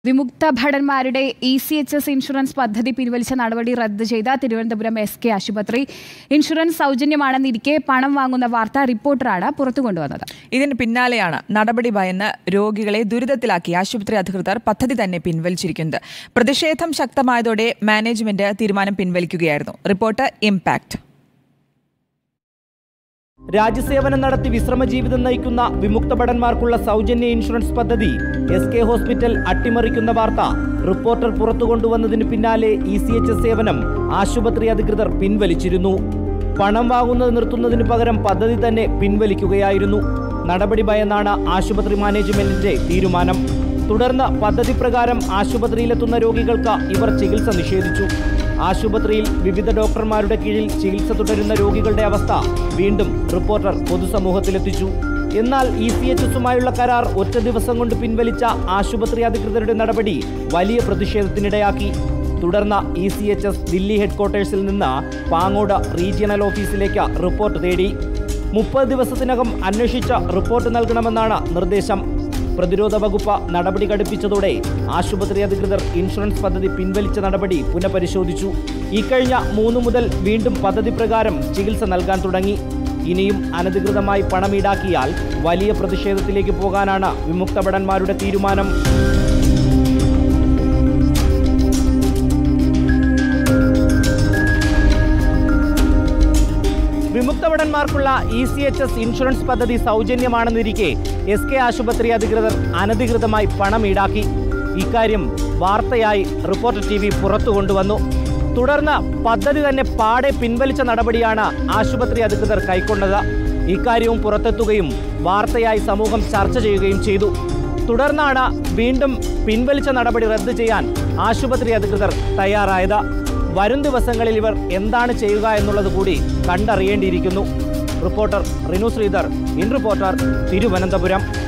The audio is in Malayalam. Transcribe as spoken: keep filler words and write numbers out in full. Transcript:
വിമുക്ത ഭടന്മാരുടെ E C H S insurance പദ്ധതി പിൻവലിച്ച നടപടി റദ്ദ് ചെയ്ത തിരുവനന്തപുരം എസ് കെ ആശുപത്രി. ഇൻഷുറൻസ് സൗജന്യമാണെന്നിരിക്കെ പണം വാങ്ങുന്ന വാർത്ത റിപ്പോർട്ടറാണ് പുറത്തുകൊണ്ടുവന്നത്. ഇതിന് പിന്നാലെയാണ് നടപടി ഭയന്ന് രോഗികളെ ദുരിതത്തിലാക്കി ആശുപത്രി അധികൃതർ പദ്ധതി തന്നെ പിൻവലിച്ചിരിക്കുന്നത്. പ്രതിഷേധം ശക്തമായതോടെ മാനേജ്മെന്റ് തീരുമാനം പിൻവലിക്കുകയായിരുന്നു. Report impact. രാജ്യസേവനം നടത്തി വിശ്രമ ജീവിതം നയിക്കുന്ന വിമുക്ത ഭടന്മാർക്കുള്ള സൗജന്യ ഇൻഷുറൻസ് പദ്ധതി എസ് കെ ഹോസ്പിറ്റൽ അട്ടിമറിക്കുന്ന വാർത്ത റിപ്പോർട്ടർ പുറത്തുകൊണ്ടുവന്നതിന് പിന്നാലെ ഇ സി എച്ച് എസ് സേവനം ആശുപത്രി അധികൃതർ പിൻവലിച്ചിരുന്നു. പണം വാങ്ങുന്നത് നിർത്തുന്നതിന് പകരം പദ്ധതി തന്നെ പിൻവലിക്കുകയായിരുന്നു. നടപടി ഭയന്നാണ് ആശുപത്രി മാനേജ്മെന്റിന്റെ തീരുമാനം. തുടർന്ന് പദ്ധതി പ്രകാരം ആശുപത്രിയിലെത്തുന്ന രോഗികൾക്ക് ഇവർ ചികിത്സ നിഷേധിച്ചു. ആശുപത്രിയിൽ വിവിധ ഡോക്ടർമാരുടെ കീഴിൽ ചികിത്സ തുടരുന്ന രോഗികളുടെ അവസ്ഥ വീണ്ടും റിപ്പോർട്ടർ പൊതുസമൂഹത്തിലെത്തിച്ചു. എന്നാൽ ഇ സി എച്ച് എസുമായുള്ള കരാർ ഒറ്റ ദിവസം കൊണ്ട് പിൻവലിച്ച ആശുപത്രി അധികൃതരുടെ നടപടി വലിയ പ്രതിഷേധത്തിനിടയാക്കി. തുടർന്ന് E C H S Dilli ഹെഡ്ക്വാർട്ടേഴ്സിൽ നിന്ന് പാങ്ങോട് റീജിയണൽ ഓഫീസിലേക്ക് റിപ്പോർട്ട് തേടി. മുപ്പത് ദിവസത്തിനകം അന്വേഷിച്ച റിപ്പോർട്ട് നൽകണമെന്നാണ് നിർദ്ദേശം. പ്രതിരോധ വകുപ്പ് നടപടി ഘടിപ്പിച്ചതോടെ ആശുപത്രി അധികൃതർ ഇൻഷുറൻസ് പദ്ധതി പിൻവലിച്ച നടപടി പുനഃപരിശോധിച്ചു. ഇക്കഴിഞ്ഞ മൂന്ന് മുതൽ വീണ്ടും പദ്ധതി പ്രകാരം ചികിത്സ നൽകാൻ തുടങ്ങി. ഇനിയും അനധികൃതമായി പണം ഈടാക്കിയാൽ വലിയ പ്രതിഷേധത്തിലേക്ക് പോകാനാണ് വിമുക്ത ഭടന്മാരുടെ തീരുമാനം. വിമുക്ത ഭടന്മാർക്കുള്ള E C H S insurance പദ്ധതി സൗജന്യമാണെന്നിരിക്കെ എസ് കെ ആശുപത്രി അധികൃതർ അനധികൃതമായി പണം ഈടാക്കി. ഇക്കാര്യം വാർത്തയായി റിപ്പോർട്ടർ ടി വി പുറത്തു കൊണ്ടുവന്നു. തുടർന്ന് പദ്ധതി തന്നെ പാടെ പിൻവലിച്ച നടപടിയാണ് ആശുപത്രി അധികൃതർ കൈക്കൊണ്ടത്. ഇക്കാര്യവും പുറത്തെത്തുകയും വാർത്തയായി സമൂഹം ചർച്ച ചെയ്യുകയും ചെയ്തു. തുടർന്നാണ് വീണ്ടും പിൻവലിച്ച നടപടി റദ്ദ് ചെയ്യാൻ ആശുപത്രി അധികൃതർ തയ്യാറായത്. വരും ദിവസങ്ങളിൽ ഇവർ എന്താണ് ചെയ്യുക എന്നുള്ളത് കൂടി കണ്ടറിയേണ്ടിയിരിക്കുന്നു. Reporter Rinu Sreedhar, in reporter, Thiruvananthapuram.